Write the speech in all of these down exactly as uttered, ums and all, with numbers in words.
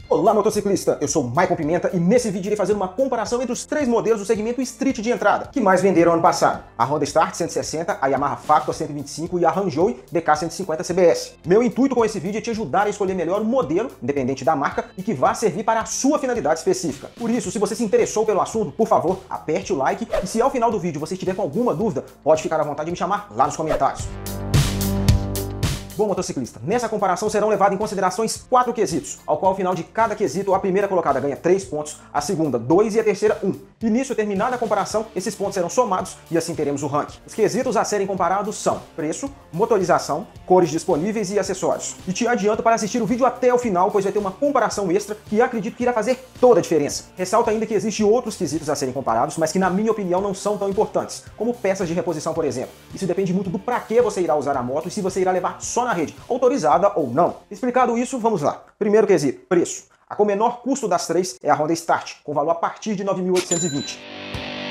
Olá, motociclista! Eu sou Maicon Pimenta e nesse vídeo irei fazer uma comparação entre os três modelos do segmento Street de entrada, que mais venderam ano passado. A Honda Start cento e sessenta, a Yamaha Factor cento e vinte e cinco e a Hanjoy D K cento e cinquenta C B S. Meu intuito com esse vídeo é te ajudar a escolher melhor o modelo, independente da marca, e que vá servir para a sua finalidade específica. Por isso, se você se interessou pelo assunto, por favor, aperte o like e se ao final do vídeo você estiver com alguma dúvida, pode ficar à vontade de me chamar lá nos comentários. Bom, motociclista, nessa comparação serão levados em considerações quatro quesitos, ao qual ao final de cada quesito a primeira colocada ganha três pontos, a segunda dois e a terceira um. E nisso, terminada a comparação, esses pontos serão somados e assim teremos o ranking. Os quesitos a serem comparados são preço, motorização, cores disponíveis e acessórios. E te adianto para assistir o vídeo até o final, pois vai ter uma comparação extra que acredito que irá fazer toda a diferença. Ressalto ainda que existem outros quesitos a serem comparados, mas que na minha opinião não são tão importantes, como peças de reposição, por exemplo. Isso depende muito do para que você irá usar a moto e se você irá levar só na rede, autorizada ou não. Explicado isso, vamos lá. Primeiro quesito, preço. A com menor custo das três é a Honda Start, com valor a partir de nove mil oitocentos e vinte reais.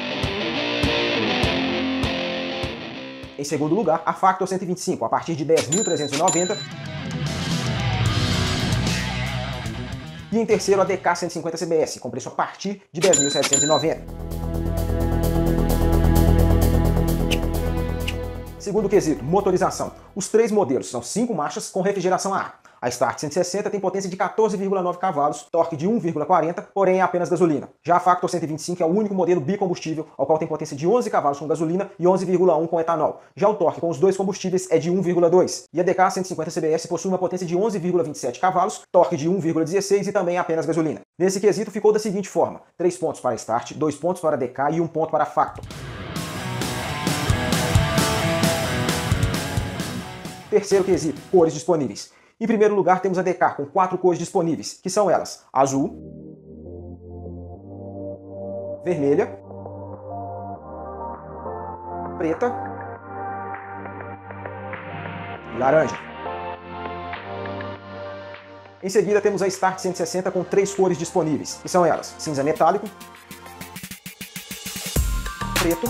Em segundo lugar, a Factor cento e vinte e cinco, a partir de dez mil trezentos e noventa reais. E em terceiro, a D K cento e cinquenta C B S, com preço a partir de dez mil setecentos e noventa reais. Segundo quesito, motorização. Os três modelos são cinco marchas com refrigeração a ar. A Start cento e sessenta tem potência de quatorze vírgula nove cavalos, torque de um vírgula quarenta, porém é apenas gasolina. Já a Factor cento e vinte e cinco é o único modelo bicombustível, ao qual tem potência de onze cavalos com gasolina e onze vírgula um com etanol. Já o torque com os dois combustíveis é de um vírgula dois. E a D K cento e cinquenta C B S possui uma potência de onze vírgula vinte e sete cavalos, torque de um vírgula dezesseis e também é apenas gasolina. Nesse quesito ficou da seguinte forma: três pontos para a Start, dois pontos para a D K e um ponto para a Factor. Terceiro quesito, cores disponíveis. Em primeiro lugar, temos a D K com quatro cores disponíveis, que são elas: azul, vermelha, preta e laranja. Em seguida, temos a Start cento e sessenta com três cores disponíveis, que são elas: cinza metálico, preto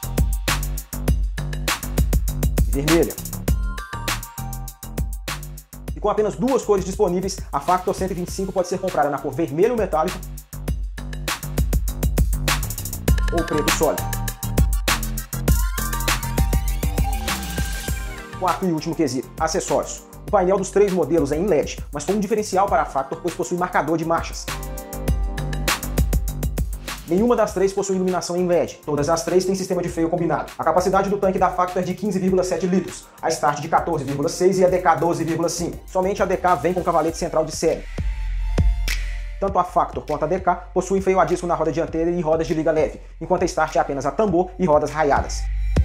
e vermelha. Com apenas duas cores disponíveis, a Factor cento e vinte e cinco pode ser comprada na cor vermelho metálico ou preto sólido. Quarto e último quesito, acessórios. O painel dos três modelos é em L E D, mas com um diferencial para a Factor, pois possui marcador de marchas. Nenhuma das três possui iluminação em L E D, todas as três têm sistema de freio combinado. A capacidade do tanque da Factor é de quinze vírgula sete litros, a Start de quatorze vírgula seis e a D K doze vírgula cinco. Somente a D K vem com cavalete central de série. Tanto a Factor quanto a D K possuem freio a disco na roda dianteira e rodas de liga leve, enquanto a Start é apenas a tambor e rodas raiadas.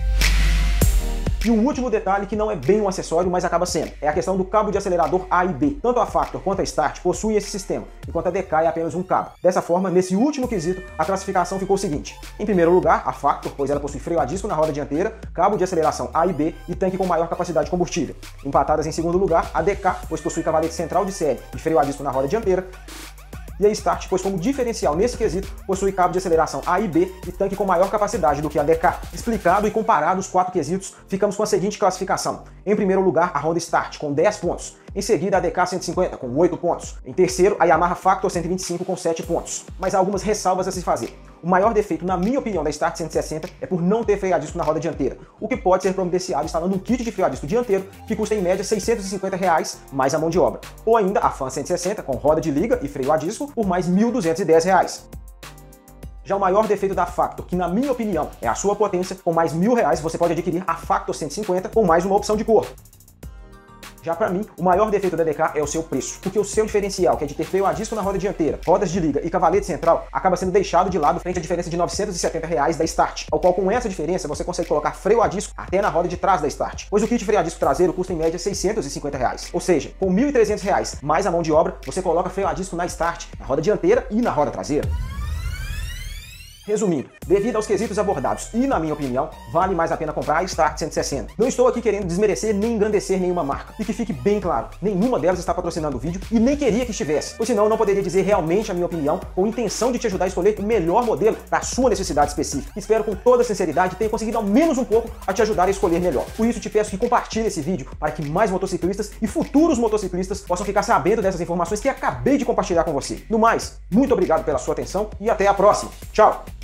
E um último detalhe que não é bem um acessório, mas acaba sendo, é a questão do cabo de acelerador A e B. Tanto a Factor quanto a Start possuem esse sistema, enquanto a D K é apenas um cabo. Dessa forma, nesse último quesito, a classificação ficou o seguinte: em primeiro lugar, a Factor, pois ela possui freio a disco na roda dianteira, cabo de aceleração A e B e tanque com maior capacidade de combustível. Empatadas em segundo lugar, a D K, pois possui cavalete central de série e freio a disco na roda dianteira, e a Start, pois como diferencial nesse quesito, possui cabo de aceleração A e B e tanque com maior capacidade do que a D K. Explicado e comparado os quatro quesitos, ficamos com a seguinte classificação. Em primeiro lugar, a Honda Start, com dez pontos. Em seguida, a D K cento e cinquenta, com oito pontos. Em terceiro, a Yamaha Factor cento e vinte e cinco, com sete pontos. Mas há algumas ressalvas a se fazer. O maior defeito, na minha opinião, da Start cento e sessenta é por não ter freio a disco na roda dianteira, o que pode ser providenciado instalando um kit de freio a disco dianteiro que custa em média seiscentos e cinquenta reais mais a mão de obra. Ou ainda a Fan cento e sessenta com roda de liga e freio a disco por mais mil duzentos e dez reais. Já o maior defeito da Factor, que na minha opinião é a sua potência, com mais mil reais você pode adquirir a Factor cento e cinquenta com mais uma opção de cor. Já para mim, o maior defeito da D K é o seu preço, porque o seu diferencial, que é de ter freio a disco na roda dianteira, rodas de liga e cavalete central, acaba sendo deixado de lado frente à diferença de novecentos e setenta reais da Start, ao qual com essa diferença você consegue colocar freio a disco até na roda de trás da Start, pois o kit freio a disco traseiro custa em média seiscentos e cinquenta reais. Ou seja, com mil e trezentos reais mais a mão de obra, você coloca freio a disco na Start, na roda dianteira e na roda traseira. Resumindo, devido aos quesitos abordados e, na minha opinião, vale mais a pena comprar a Start cento e sessenta. Não estou aqui querendo desmerecer nem engrandecer nenhuma marca. E que fique bem claro, nenhuma delas está patrocinando o vídeo e nem queria que estivesse, pois senão eu não poderia dizer realmente a minha opinião com intenção de te ajudar a escolher o melhor modelo da sua necessidade específica. Espero com toda sinceridade ter conseguido ao menos um pouco a te ajudar a escolher melhor. Por isso te peço que compartilhe esse vídeo para que mais motociclistas e futuros motociclistas possam ficar sabendo dessas informações que acabei de compartilhar com você. No mais, muito obrigado pela sua atenção e até a próxima. Tchau!